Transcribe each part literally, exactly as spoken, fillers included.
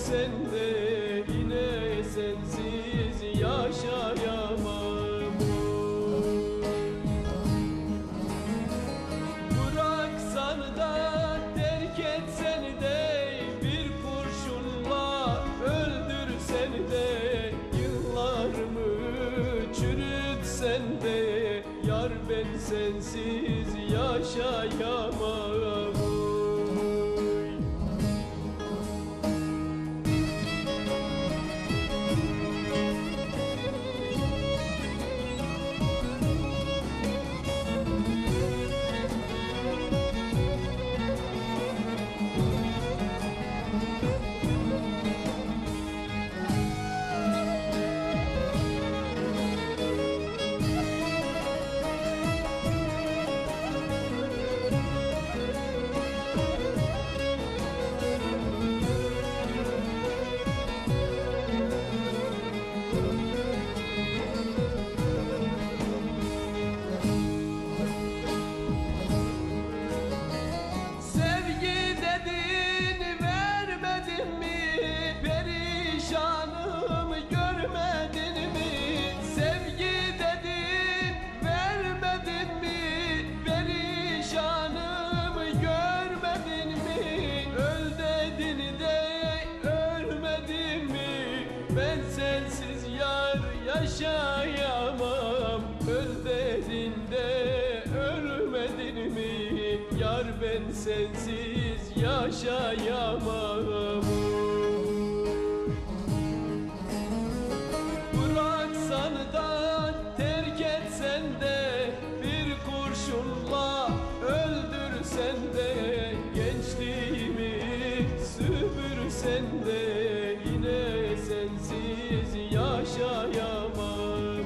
öldürsen de yine sensiz yaşayamam. Bıraksan da terk etsen de bir kurşunla öldürsen de yıllarımı çürütsen de yar ben sensiz yaşayamam. Ben sensiz yar yaşayamam. Öl dedin de ölmedin mi? Yar ben sensiz yaşayamam. Bıraksan da terk etsen de bir kurşunla öldürsen de gençliğimi süpürsen de yine sensiz yaşayamam.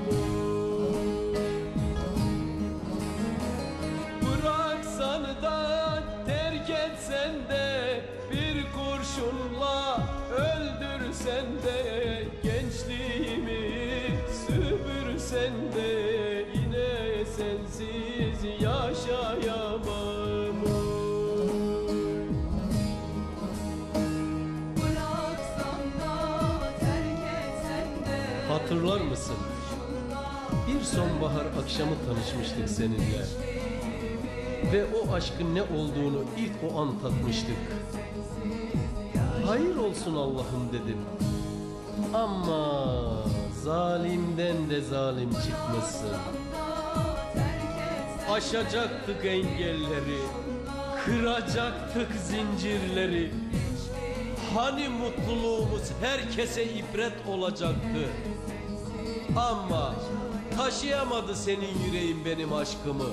Bıraksan da terk etsen de bir kurşunla öldürsen de gençliğimi süpürsen de yine sensiz yaşayamam. Hatırlar mısın? Bir sonbahar akşamı tanışmıştık seninle ve o aşkın ne olduğunu ilk o an tatmıştık. Hayır olsun Allah'ım dedim. Ama zalimden de zalim çıkmışsın. Aşacaktık engelleri, kıracaktık zincirleri. Hani mutluluğumuz herkese ibret olacaktı. Ama taşıyamadı senin yüreğin benim aşkımı.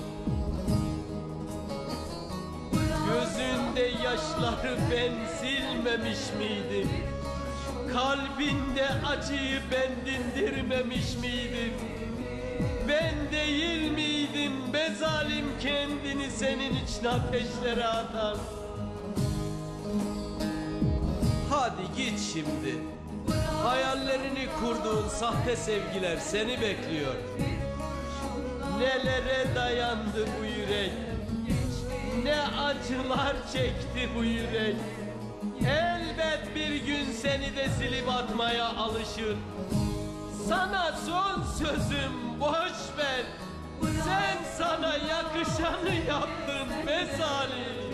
Gözünde yaşları ben silmemiş miydim? Kalbinde acıyı ben dindirmemiş miydim? Ben değil miydim be zalim kendini senin için ateşlere atan? Hadi git şimdi. Hayallerini kurduğun sahte sevgiler seni bekliyor. Nelere dayandı bu yürek? Ne acılar çekti bu yürek? Elbet bir gün seni de silip atmaya alışır. Sana son sözüm boş ver. Sen sana yakışanı yaptın be zalim.